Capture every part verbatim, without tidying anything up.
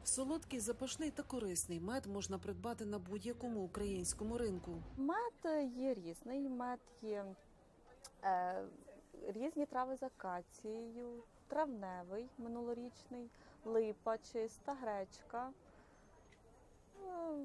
Солодкий, запашний та корисний мед можна придбати на будь-якому українському ринку. Мед є різний, мед є е, різні трави з акацією, травневий минулорічний, липа чиста, гречка, е,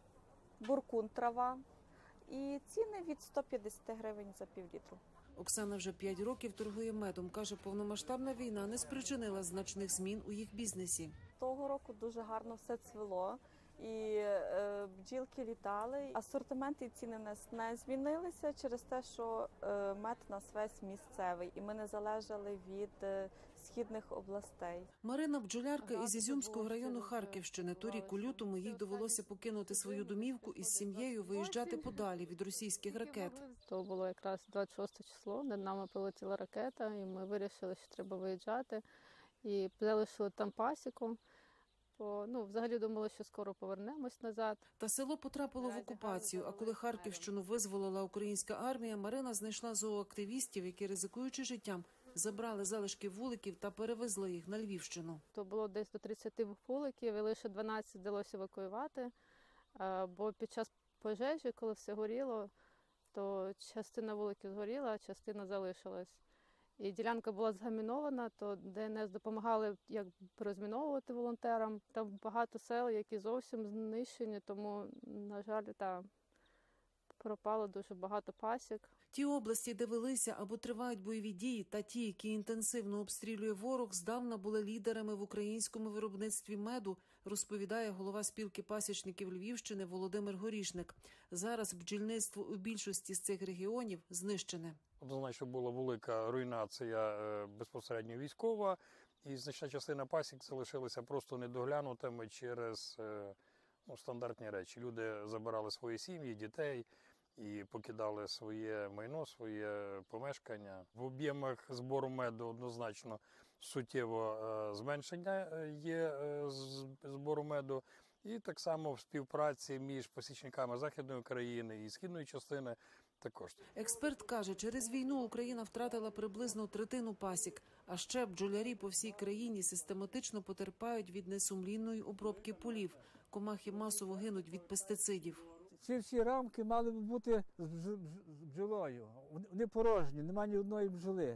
буркун трава. І ціни від сто п'ятдесят гривень за півлітру. Оксана вже п'ять років торгує медом. Каже, повномасштабна війна не спричинила значних змін у їх бізнесі. Того року дуже гарно все цвіло, і е, бджілки літали. Асортимент і ціни в нас не змінилися через те, що е, мед у нас весь місцевий, і ми не залежали від е, східних областей. Марина – бджолярка із Ізюмського району Харківщини. Торік у лютому їй довелося покинути свою домівку і з сім'єю виїжджати подалі від російських ракет. То було якраз двадцять шосте число, над нами прилетіла ракета, і ми вирішили, що треба виїжджати. І залишили там пасіку. Бо, ну, взагалі думали, що скоро повернемось назад. Та село потрапило в окупацію, а коли Харківщину визволила українська армія, Марина знайшла зооактивістів, які, ризикуючи життям, забрали залишки вуликів та перевезли їх на Львівщину. То було десь до тридцяти вуликів, і лише дванадцять вдалося евакуювати. Бо під час пожежі, коли все горіло, то частина вуликів згоріла, а частина залишилась. І ділянка була згамінована, то ДНС допомагали як розміновувати волонтерам. Там багато сел, які зовсім знищені, тому, на жаль, та пропало дуже багато пасік. Ті області, де велися або тривають бойові дії, та ті, які інтенсивно обстрілює ворог, здавна були лідерами в українському виробництві меду, розповідає голова спілки пасічників Львівщини Володимир Горішник. Зараз бджільництво у більшості з цих регіонів знищене. Однозначно була велика руйнація безпосередньо військова, і значна частина пасік залишилася просто недоглянутими через ну, стандартні речі. Люди забирали свої сім'ї, дітей і покидали своє майно, своє помешкання. В об'ємах збору меду однозначно суттєво зменшення є збору меду. І так само в співпраці між пасічниками Західної України і Східної частини також. Експерт каже, через війну Україна втратила приблизно третину пасік, а ще бджолярі по всій країні систематично потерпають від несумлінної обробки полів. Комахи масово гинуть від пестицидів. Ці всі рамки мали б бути з бджолою. Вони порожні, немає ні одної бджоли.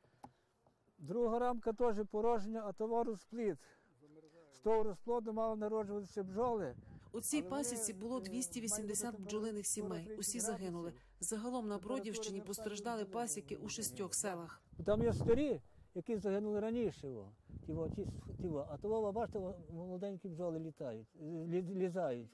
Друга рамка теж порожня, а товар розплід. З того розплоду мали народжуватися бджоли. У цій пасіці було двісті вісімдесят бджолиних сімей. Усі загинули. Загалом на Бродівщині постраждали пасіки у шістьох селах. Там є старі, які загинули раніше. А того, бачите, молоденькі бджоли літають, лізають.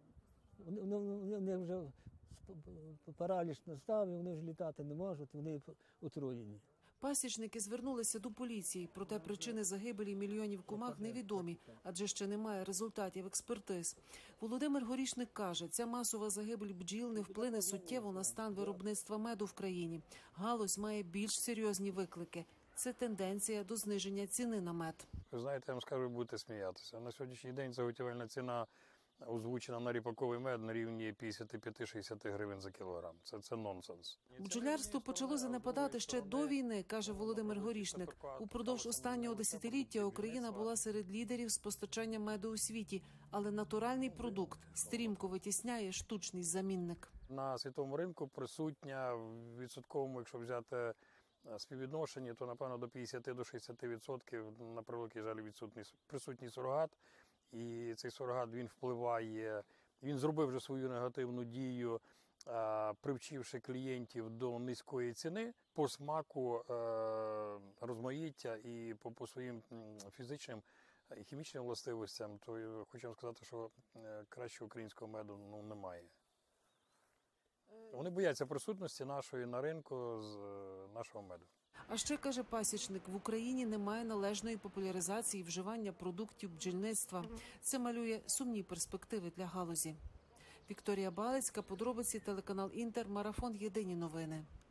Вони вже параліч настав, і вони вже літати не можуть, вони отруєні. Пасічники звернулися до поліції, проте причини загибелі мільйонів комах невідомі, адже ще немає результатів експертиз. Володимир Горішник каже, ця масова загибель бджіл не вплине суттєво на стан виробництва меду в країні. Галузь має більш серйозні виклики. Це тенденція до зниження ціни на мед. Ви знаєте, я вам скажу, будете сміятися. На сьогоднішній день заготівельна ціна озвучена на ріпаковий мед на рівні п'ятдесят п'ять - шістдесят гривень за кілограм. Це, це нонсенс. Бджолярство почало занепадати ще до війни, каже Володимир Горішник. Упродовж останнього десятиліття Україна була серед лідерів з постачання меду у світі, але натуральний продукт стрімко витісняє штучний замінник. На світовому ринку присутня в відсотковому, якщо взяти співвідношенні, то, напевно, до п'ятдесят до шістдесяти відсотків, на превеликий жаль, відсутній присутній сурогат. І цей сурогат, він впливає, він зробив вже свою негативну дію, привчивши клієнтів до низької ціни, по смаку, розмаїття і по, по своїм фізичним і хімічним властивостям, то хочу вам сказати, що краще українського меду ну, немає. Вони бояться присутності нашої на ринку з нашого меду. А ще, каже пасічник, в Україні немає належної популяризації вживання продуктів бджільництва. Це малює сумні перспективи для галузі. Вікторія Балицька, подробиці, телеканал Інтер, марафон «Єдині новини».